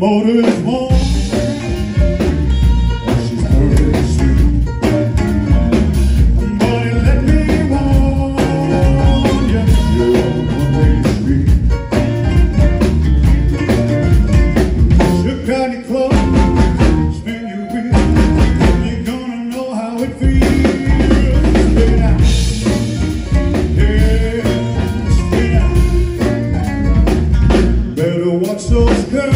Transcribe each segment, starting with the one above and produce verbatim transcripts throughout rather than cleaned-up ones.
motor is warm, and she's perfect sweet. Boy, let me warn you, you're on a one-way street. Shook out your clothes, spin your wheel, you're gonna know how it feels. Spin out, yeah, spin out. Better watch those curves.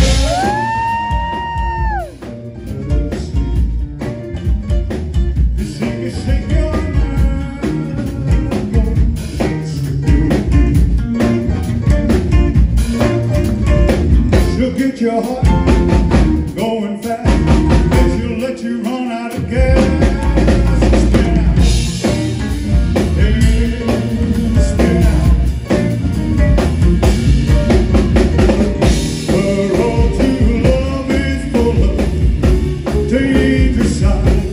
Get your heart going fast, and she'll let you run out of gas. Spin out, hey, spin out. The road to love is full of dangerous signs.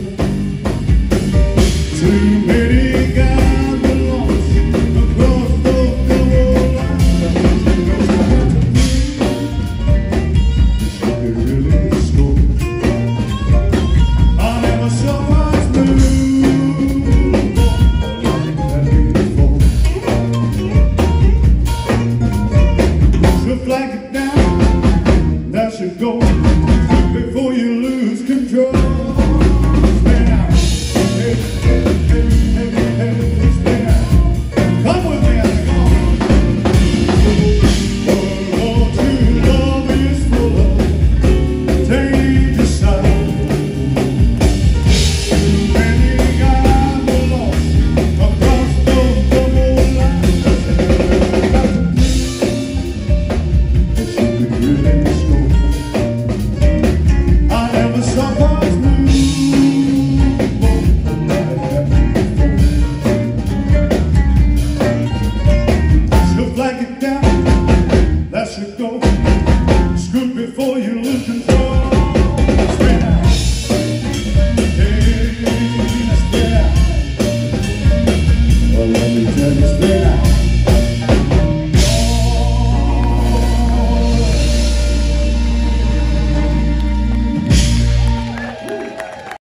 Too many guys are lost across those double lines. Flag it down, that should go before you lose control. Spin out, hey, hey, hey, hey, hey, spin out. Come with me, I think. The road to love is full of dangerous signs. Too many guys are lost across those double lines. Flag it down, that should go. Scoot before you lose control.